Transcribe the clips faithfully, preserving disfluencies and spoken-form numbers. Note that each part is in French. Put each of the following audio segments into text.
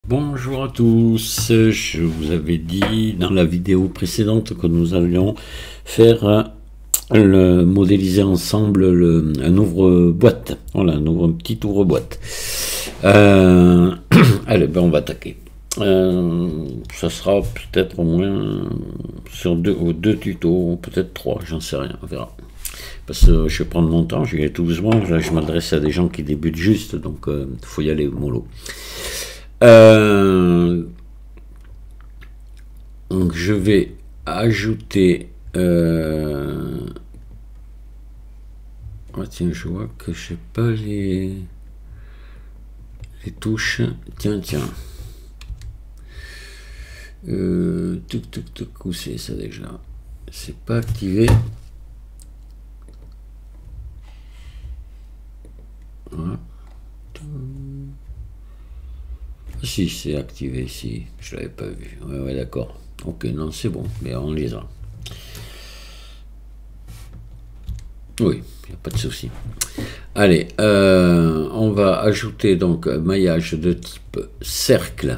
Bonjour à tous, je vous avais dit dans la vidéo précédente que nous allions faire le, modéliser ensemble le, un ouvre-boîte, voilà, un, ouvre, un petit ouvre-boîte. Euh, allez, ben on va attaquer. Euh, ça sera peut-être au moins sur deux, deux tutos, peut-être trois, j'en sais rien, on verra. Parce que je vais prendre mon temps, je vais aller tout doucement, là je m'adresse à des gens qui débutent juste, donc il euh, faut y aller mollo. Euh, donc je vais ajouter euh, oh tiens, je vois que je sais pas les les touches, tiens tiens euh, tuk tuk tuk, où c'est ça déjà, c'est pas activé. Voilà. Si, c'est activé, si, je l'avais pas vu. Ouais, ouais, d'accord. Ok, non, c'est bon, mais on les a. Oui, il n'y a pas de souci. Allez, euh, on va ajouter donc un maillage de type cercle.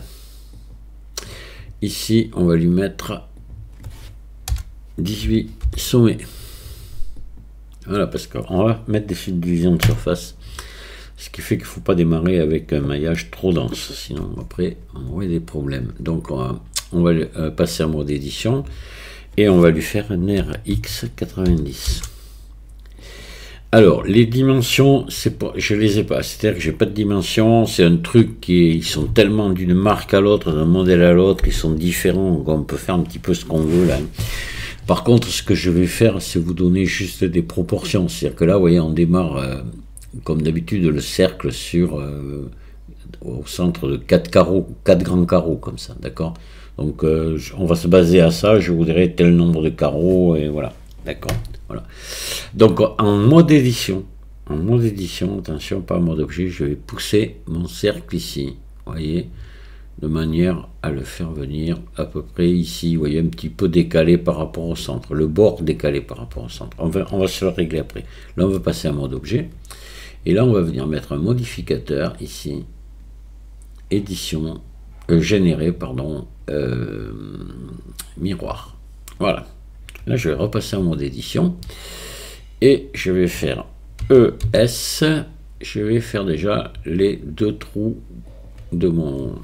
Ici, on va lui mettre dix-huit sommets. Voilà, parce qu'on va mettre des subdivisions de surface. Ce qui fait qu'il ne faut pas démarrer avec un maillage trop dense, sinon après on aurait des problèmes. Donc on va, on va euh, passer en mode édition et on va lui faire un R X quatre-vingt-dix. Alors les dimensions, c'est pas, je les ai pas, c'est-à-dire que j'ai pas de dimensions, c'est un truc qui ils sont tellement d'une marque à l'autre, d'un modèle à l'autre, ils sont différents, qu'on peut faire un petit peu ce qu'on veut là. Par contre, ce que je vais faire, c'est vous donner juste des proportions, c'est-à-dire que là, vous voyez, on démarre euh, comme d'habitude le cercle sur euh, au centre de quatre carreaux, quatre grands carreaux comme ça, d'accord. Donc euh, on va se baser à ça, je vous dirai tel nombre de carreaux et voilà, d'accord. Voilà. Donc en mode édition, en mode édition, attention, pas en mode objet, je vais pousser mon cercle ici, vous voyez, de manière à le faire venir à peu près ici, vous voyez, un petit peu décalé par rapport au centre, le bord décalé par rapport au centre. On va, on va se le régler après. Là on va passer en mode objet. Et là, on va venir mettre un modificateur ici, édition, euh, générer, pardon, euh, miroir. Voilà. Là, je vais repasser en mode édition et je vais faire E S. Je vais faire déjà les deux trous de mon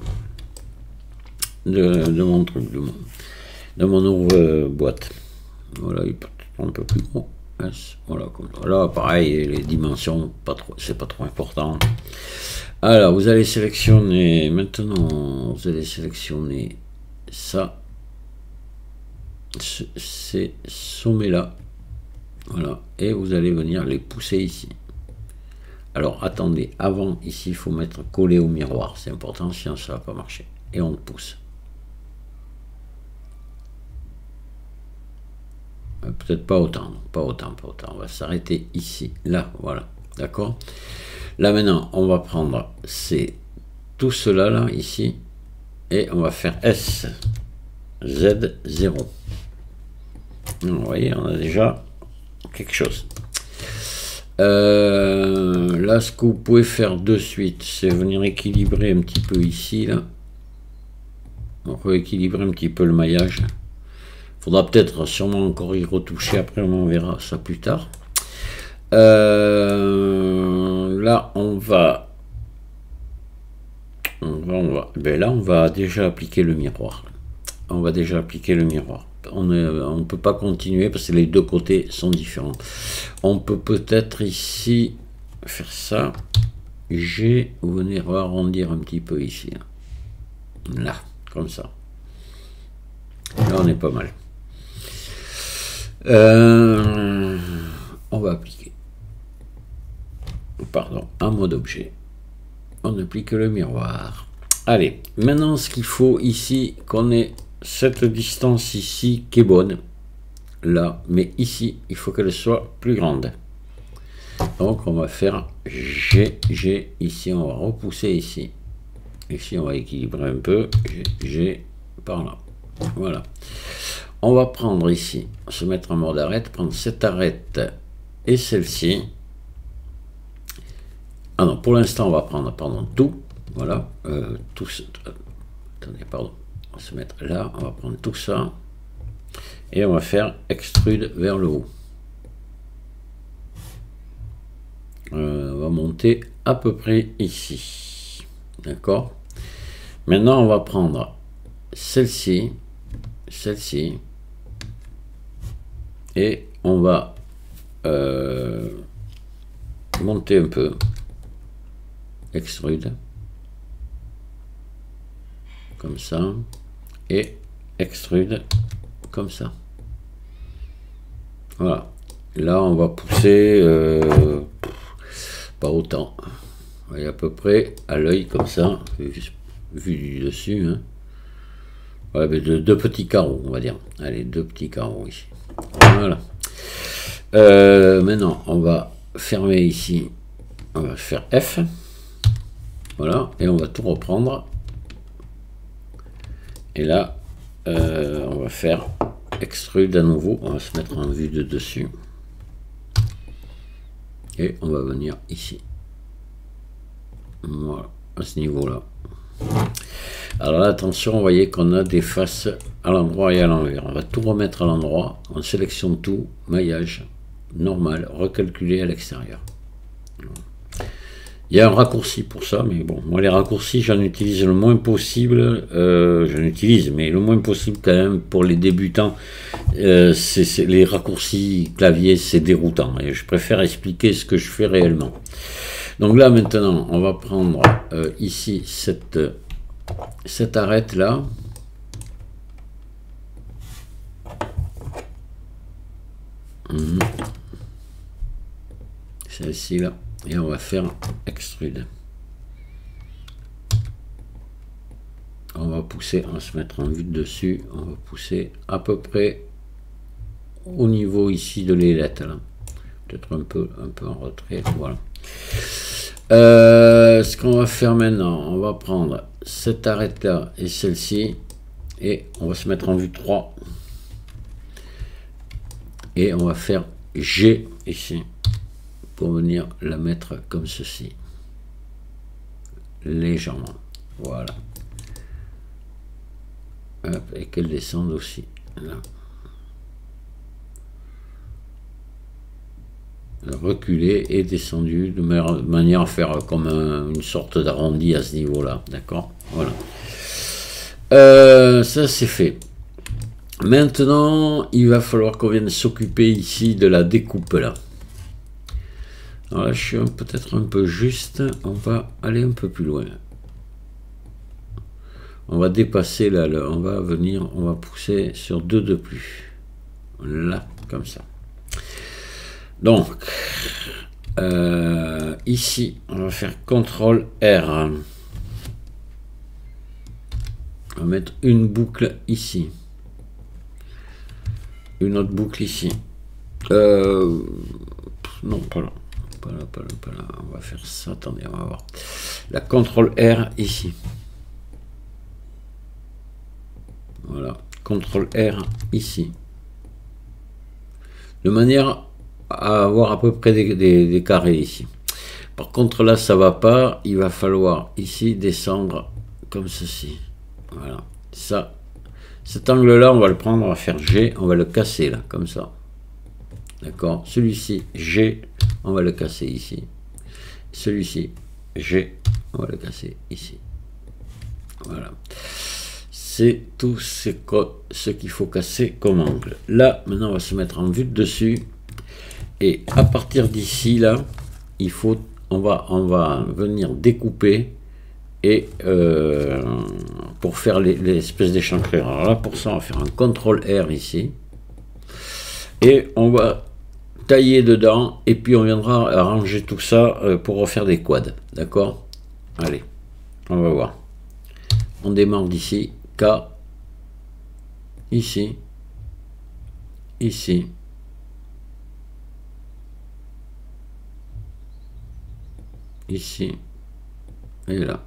de, de mon truc, de mon, de mon ouvre-boîte. Voilà, il peut être un peu plus gros. Voilà, comme ça. Là, pareil, les dimensions, pas trop, c'est pas trop important. Alors, vous allez sélectionner, maintenant, vous allez sélectionner ça, ces sommets-là, voilà, et vous allez venir les pousser ici. Alors, attendez, avant, ici, il faut mettre collé au miroir, c'est important, sinon ça va pas marcher. Et on le pousse. Peut-être pas autant, pas autant, pas autant. On va s'arrêter ici, là, voilà, d'accord. Là maintenant, on va prendre c'est tout cela là ici et on va faire S Z zéro. Vous voyez, on a déjà quelque chose. Euh, là, ce que vous pouvez faire de suite, c'est venir équilibrer un petit peu ici là. On peut équilibrer un petit peu le maillage. Faudra peut-être sûrement encore y retoucher, après on verra ça plus tard. Euh, là on va, on va, on va ben là on va déjà appliquer le miroir. On va déjà appliquer le miroir. On ne peut pas continuer parce que les deux côtés sont différents. On peut peut-être ici faire ça. G, vous venez arrondir un petit peu ici. Là, comme ça. Là on est pas mal. Euh, on va appliquer, pardon, en mode objet, on applique le miroir. Allez, maintenant ce qu'il faut ici, qu'on ait cette distance ici qui est bonne, là, mais ici, il faut qu'elle soit plus grande. Donc on va faire G, G, ici on va repousser ici, ici on va équilibrer un peu, G, G, par là, voilà. On va prendre ici, se mettre en mode arrête, prendre cette arrête et celle-ci. Ah non, pour l'instant, on va prendre, pardon, tout. Voilà, euh, tout, attendez, pardon, on va se mettre là, on va prendre tout ça, et on va faire extrude vers le haut. Euh, on va monter à peu près ici, d'accord. Maintenant, on va prendre celle-ci, celle-ci, et on va euh, monter un peu, extrude, comme ça, et extrude comme ça. Voilà. Là, on va pousser euh, pas autant. Vous voyez, à peu près à l'œil comme ça, vu, vu du dessus. Hein. Ouais, mais deux, deux petits carreaux, on va dire. Allez, deux petits carreaux ici. Voilà. Euh, maintenant, on va fermer ici. On va faire F. Voilà. Et on va tout reprendre. Et là, euh, on va faire extrude à nouveau. On va se mettre en vue de dessus. Et on va venir ici. Voilà, à ce niveau-là. Alors là, attention, vous voyez qu'on a des faces à l'endroit et à l'envers. On va tout remettre à l'endroit. On sélectionne tout. Maillage normal, recalculé à l'extérieur. Il y a un raccourci pour ça, mais bon, moi les raccourcis, j'en utilise le moins possible. Euh, j'en utilise, mais le moins possible quand même pour les débutants. Euh, c'est, c'est, les raccourcis clavier, c'est déroutant. Et je préfère expliquer ce que je fais réellement. Donc là, maintenant, on va prendre euh, ici cette, cette arête là. Mmh. Celle-ci là. Et on va faire extrude. On va pousser, on va se mettre en vue de dessus. On va pousser à peu près au niveau ici de l'ailette. Peut-être un peu, un peu en retrait. Voilà. Euh, ce qu'on va faire maintenant, on va prendre cette arête là et celle-ci. Et on va se mettre en vue trois. Et on va faire G ici. Pour venir la mettre comme ceci. Légèrement. Voilà. Hop, et qu'elle descende aussi. Là. Reculer et descendu de manière à faire comme un, une sorte d'arrondi à ce niveau-là. D'accord. Voilà. Euh, ça, c'est fait. Maintenant, il va falloir qu'on vienne s'occuper ici de la découpe là. Alors là, je suis peut-être un peu juste. On va aller un peu plus loin. On va dépasser là, là. On va venir, on va pousser sur deux de plus. Là, comme ça. Donc, euh, ici, on va faire contrôle R. On va mettre une boucle ici. Une autre boucle ici. Euh, non, pas là. Pas là, pas là, pas là. On va faire ça. Attendez, on va voir. La contrôle R ici. Voilà. contrôle R ici. De manière à avoir à peu près des, des, des carrés ici. Par contre, là, ça va pas. Il va falloir ici descendre comme ceci. Voilà. Ça. Cet angle-là, on va le prendre, on va faire G. On va le casser là, comme ça. D'accord. Celui-ci, G. On va le casser ici. Celui-ci, G, on va le casser ici. Voilà. C'est tout ce, ce qu'il faut casser comme angle. Là, maintenant, on va se mettre en vue de dessus. Et à partir d'ici, là, il faut, on va, on va venir découper et euh, pour faire les, les espèces d'échancrures. Alors là, pour ça, on va faire un contrôle R ici. Et on va tailler dedans et puis on viendra arranger tout ça pour refaire des quads. D'accord? Allez, on va voir. On démarre d'ici. K. Ici. Ici. Ici. Et là.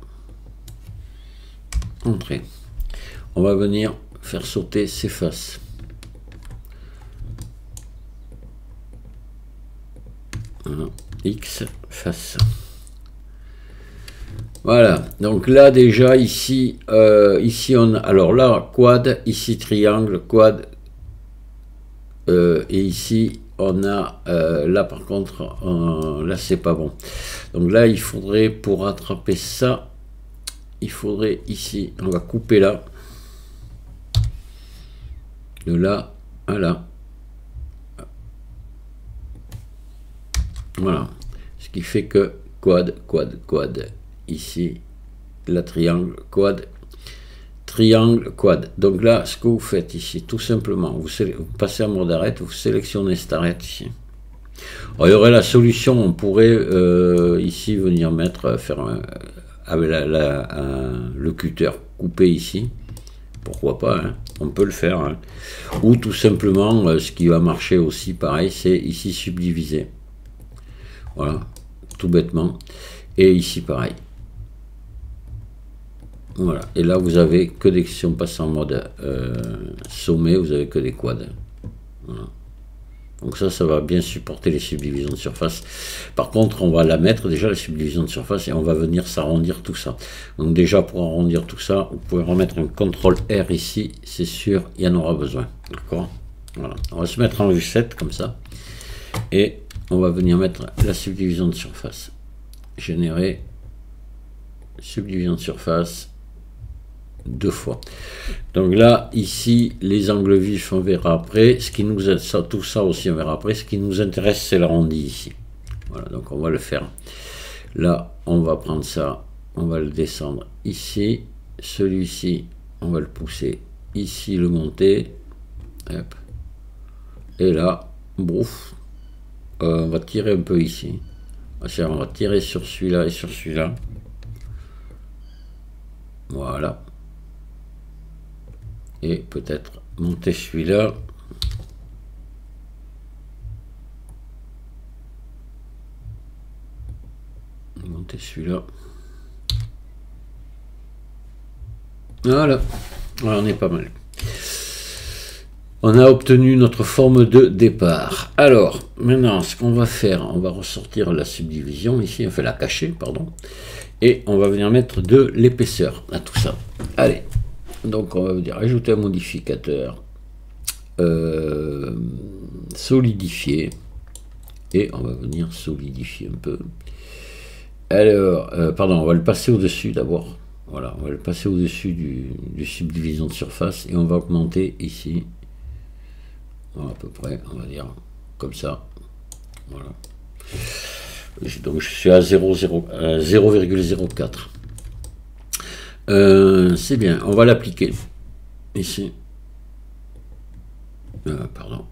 Entrée. On va venir faire sauter ces faces. Voilà. X face. Voilà, donc là déjà ici, euh, ici on a, alors là quad, ici triangle, quad, euh, et ici on a, euh, là par contre, euh, là c'est pas bon. Donc là il faudrait, pour rattraper ça, il faudrait ici, on va couper là, de là à là. Voilà, ce qui fait que quad, quad, quad, ici, la triangle, quad, triangle, quad. Donc là, ce que vous faites ici, tout simplement, vous, vous passez en mode arrête, vous sélectionnez cette arrête ici. Alors, il y aurait la solution, on pourrait euh, ici venir mettre, faire un, avec la, la, un, le cutter coupé ici, pourquoi pas, hein, on peut le faire. Hein. Ou tout simplement, euh, ce qui va marcher aussi, pareil, c'est ici subdiviser. Voilà, tout bêtement. Et ici, pareil. Voilà. Et là, vous avez que des, si on passe en mode euh, sommet, vous avez que des quads. Voilà. Donc ça, ça va bien supporter les subdivisions de surface. Par contre, on va la mettre déjà, la subdivision de surface, et on va venir s'arrondir tout ça. Donc déjà, pour arrondir tout ça, vous pouvez remettre un contrôle R ici, c'est sûr, il y en aura besoin. D'accord. Voilà. On va se mettre en vue sept, comme ça. Et on va venir mettre la subdivision de surface. Générer subdivision de surface deux fois. Donc là, ici, les angles vifs, on verra après. Ce qui nous ça, tout ça aussi, on verra après. Ce qui nous intéresse, c'est l'arrondi ici. Voilà, donc on va le faire. Là, on va prendre ça, on va le descendre ici. Celui-ci, on va le pousser ici, le monter. Hop. Et là, bouf. Euh, on va tirer un peu ici. On va tirer sur celui-là et sur celui-là. Voilà. Et peut-être monter celui-là. Monter celui-là. Voilà. Voilà, on est pas mal. On a obtenu notre forme de départ. Alors, maintenant, ce qu'on va faire, on va ressortir la subdivision ici, enfin la cacher, pardon, et on va venir mettre de l'épaisseur à tout ça. Allez, donc on va dire ajouter un modificateur, euh, solidifier, et on va venir solidifier un peu. Alors, euh, pardon, on va le passer au-dessus d'abord. Voilà, on va le passer au-dessus du, du subdivision de surface, et on va augmenter ici. Voilà, à peu près, on va dire comme ça. Voilà. Donc je suis à zéro virgule zéro quatre. Euh, c'est bien, on va l'appliquer ici. Euh, pardon.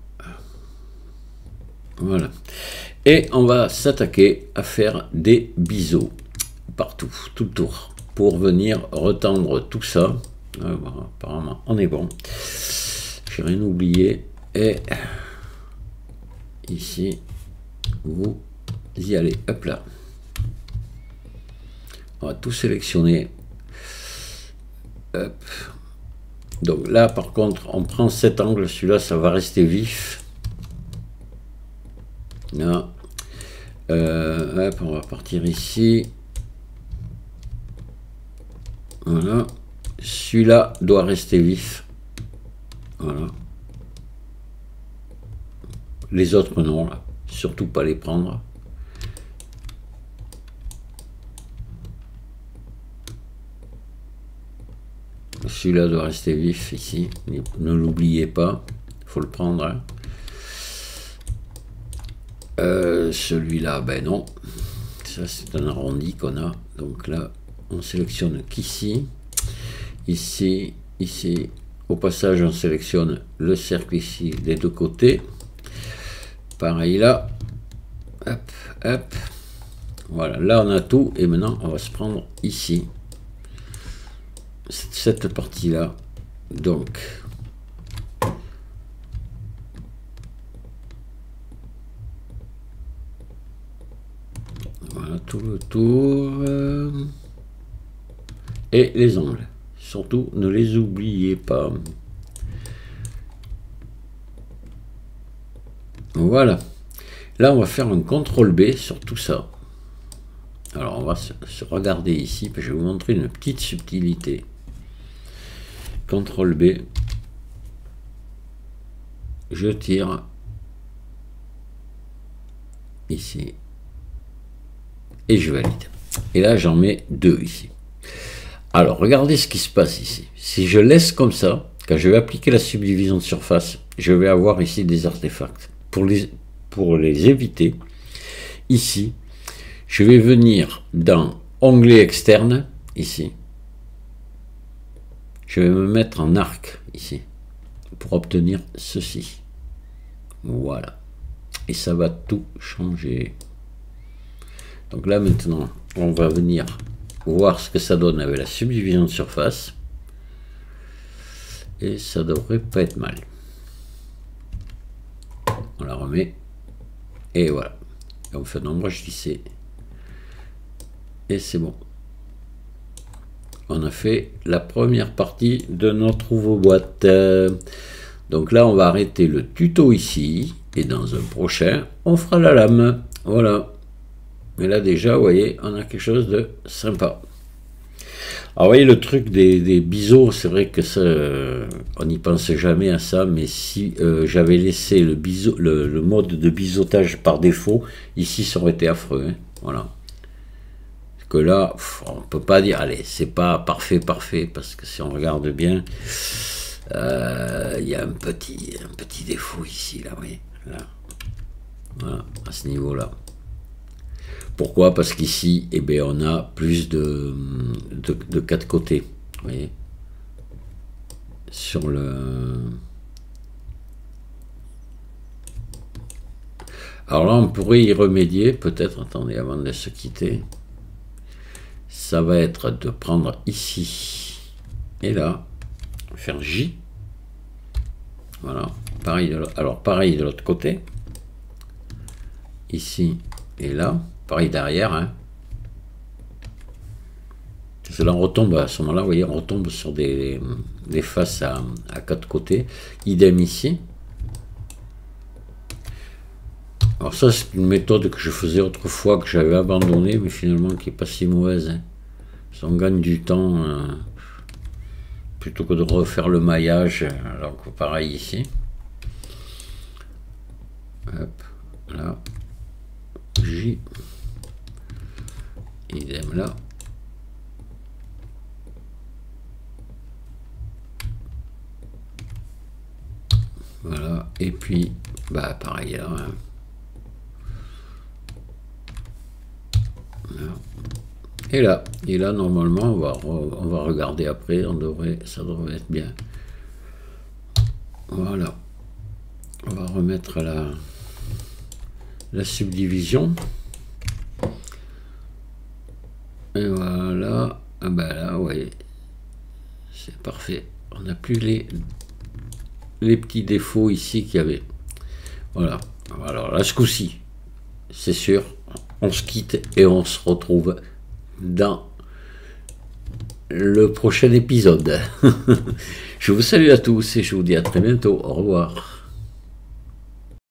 Voilà. Et on va s'attaquer à faire des biseaux partout, tout le tour, pour venir retendre tout ça. Euh, voilà, apparemment, on est bon. J'ai rien oublié. Et ici, vous y allez, hop là. On va tout sélectionner. Hop. Donc là, par contre, on prend cet angle, celui-là, ça va rester vif. Là. Euh, hop, on va partir ici. Voilà. Celui-là doit rester vif. Voilà. Les autres non, là. Surtout pas les prendre. Celui-là doit rester vif ici. Ne l'oubliez pas. Il faut le prendre. Hein. Euh, Celui-là, ben non. Ça, c'est un arrondi qu'on a. Donc là, on sélectionne qu'ici. Ici, ici. Au passage, on sélectionne le cercle ici des deux côtés. Pareil là, hop, hop, voilà, là on a tout, et maintenant on va se prendre ici, cette partie-là, donc, voilà, tout le tour, euh, et les angles, surtout ne les oubliez pas. Voilà. Là, on va faire un contrôle B sur tout ça. Alors on va se, se regarder ici, je vais vous montrer une petite subtilité. contrôle B, je tire ici et je valide. Et là j'en mets deux ici. Alors regardez ce qui se passe ici. Si je laisse comme ça, quand je vais appliquer la subdivision de surface, je vais avoir ici des artefacts. Pour les, pour les éviter, ici, je vais venir dans onglet externe, ici. Je vais me mettre en arc, ici, pour obtenir ceci. Voilà. Et ça va tout changer. Donc là, maintenant, on va venir voir ce que ça donne avec la subdivision de surface. Et ça devrait pas être mal. On la remet. Et voilà. Et on fait un ombrage lissé. Et c'est bon. On a fait la première partie de notre ouvre-boîte. Donc là, on va arrêter le tuto ici. Et dans un prochain, on fera la lame. Voilà. Mais là, déjà, vous voyez, on a quelque chose de sympa. Alors, vous voyez, le truc des, des biseaux, c'est vrai que ça, euh, on n'y pense jamais à ça, mais si euh, j'avais laissé le, biseau, le, le mode de biseautage par défaut, ici, ça aurait été affreux. Hein, voilà. Parce que là, pff, on ne peut pas dire, allez, c'est pas parfait, parfait, parce que si on regarde bien, il euh, y a un petit, un petit défaut ici, là, vous voyez, là. Voilà, à ce niveau-là. Pourquoi? Parce qu'ici, eh bien, on a plus de, de, de quatre côtés. Vous voyez? Sur le... Alors là, on pourrait y remédier, peut-être. Attendez, avant de se quitter. Ça va être de prendre ici et là, faire J. Voilà. Pareil de alors, pareil de l'autre côté. Ici et là. Pareil derrière, hein. Parce que là, on retombe à ce moment-là, vous voyez, on retombe sur des, des faces à, à quatre côtés. Idem ici. Alors ça, c'est une méthode que je faisais autrefois, que j'avais abandonnée, mais finalement qui n'est pas si mauvaise. Hein. Ça, on gagne du temps, euh, plutôt que de refaire le maillage. Alors que pareil ici. Hop, là. J. Idem là. Voilà. Et puis, bah pareil là. Hein. Là. Et là. Et là, normalement, on va, on va regarder après. On devrait, ça devrait être bien. Voilà. On va remettre la, la subdivision. Et voilà, ah ben là, vous voyez, c'est parfait. On n'a plus les, les petits défauts ici qu'il y avait. Voilà. Alors là, ce coup-ci, c'est sûr, on se quitte et on se retrouve dans le prochain épisode. Je vous salue à tous et je vous dis à très bientôt. Au revoir.